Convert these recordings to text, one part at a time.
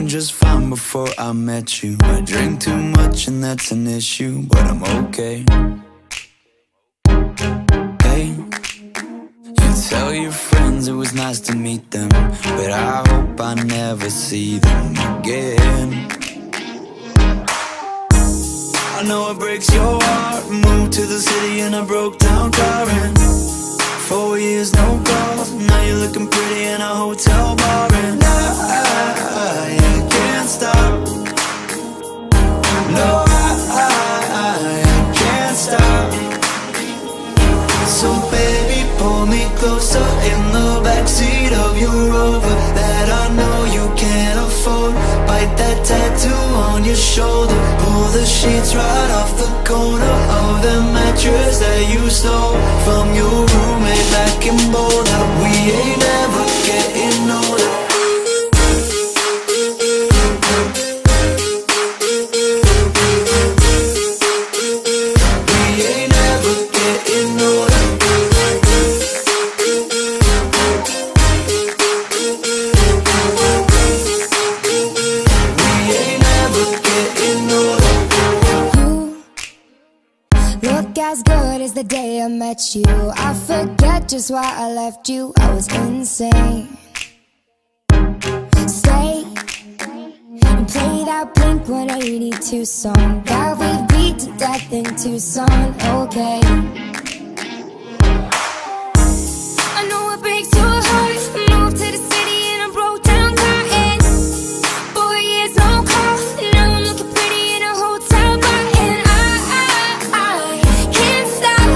just fine before I met you. I drink too much and that's an issue, but I'm okay. Hey, you tell your friends it was nice to meet them, but I hope I never see them again. I know it breaks your heart. Moved to the city in a broke down car, and 4 years no calls. Now you're looking pretty in a hotel bar, and I can't stop. No, I can't stop. So baby, pull me closer in the backseat of your Rover that I know you can't afford. Bite that tattoo on your shoulder. Pull the sheets right off the corner of the mattress that you stole from your roommate back in Boulder. We ain't ever getting older. As good as the day I met you. I forget just why I left you. I was insane. Stay and play that Blink-182 song that we beat to death in Tucson. Okay, I know it breaks your heart. Moved to the city in a broke down car, and 4 years no call. Now I'm looking pretty in a hotel bar, and I can't stop.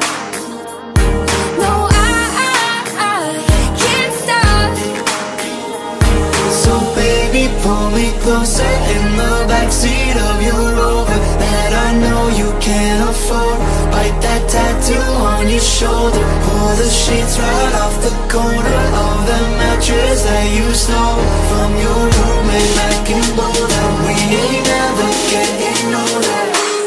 No, I can't stop. So baby, pull me closer in the backseat of your Rover that I know you can't afford. Bite that tattoo on your shoulder. Pull the sheets right off the corner of the mattress that you stole from your roommate back in Boulder. We ain't never getting older.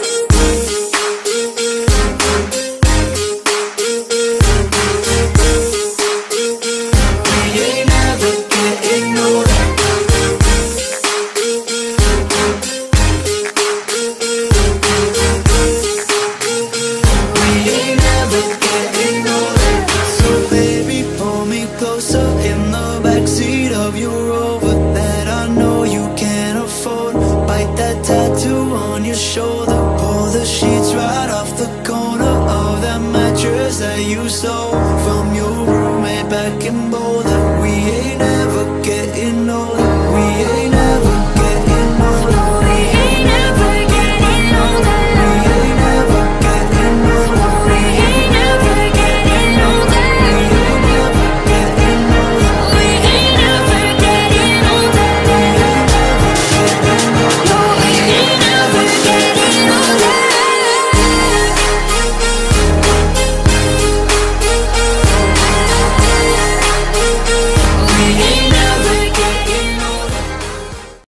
Shoulder, pull the sheets right off the corner of that mattress that you stole from your